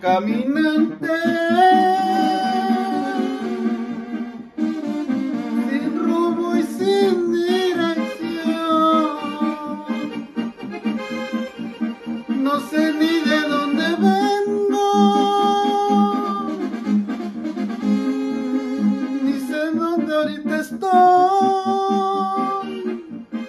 caminante, sin rumbo y sin dirección. No sé ni de dónde vengo, ni sé dónde ahorita estoy.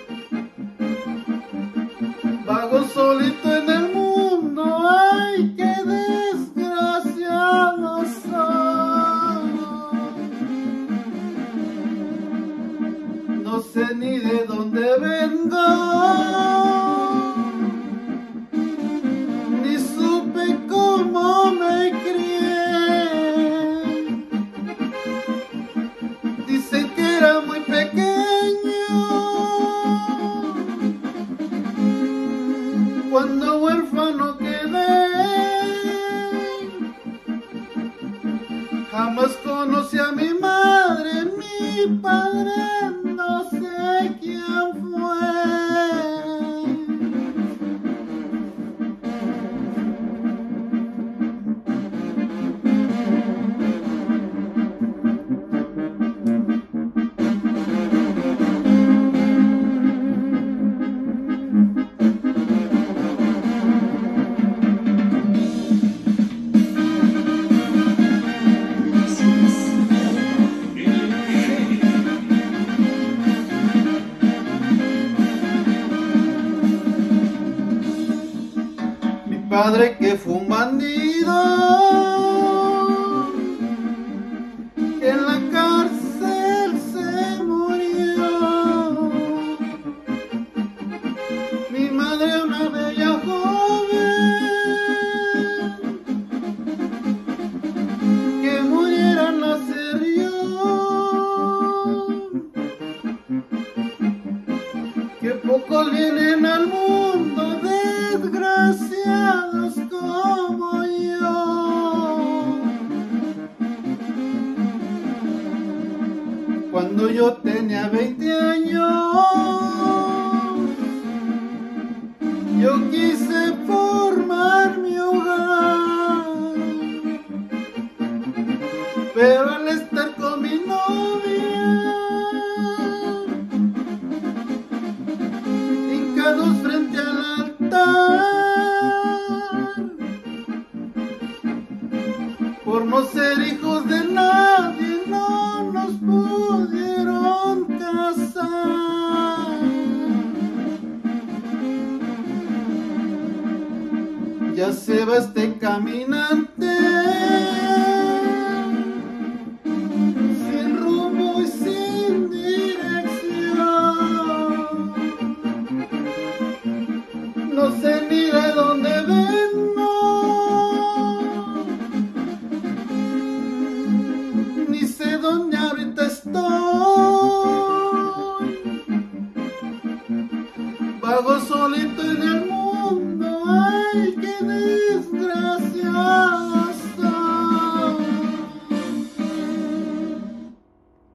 Vago solito en el mundo, ay, qué desgraciado soy. No sé ni de dónde vengo, ni supe cómo me crié. Dicen que era muy pequeño cuando huérfano quedé. Jamás conocí a mi madre, mi padre no sé quién fue. Padre que fue un bandido, que en la cárcel se murió. Mi madre una bella joven, que muriera al nacer yo. Que pocos vienen al mundo desgraciados como yo. Cuando yo tenía 20 años, yo quise formar mi hogar, pero al estar con mi novia, hincados frente al altar, por no ser hijos de nadie, no nos pudieron casar. Ya se va este caminante, sin rumbo y sin dirección. No sé ni de dónde vengo, ni sé dónde ahorita estoy. Vago solito en el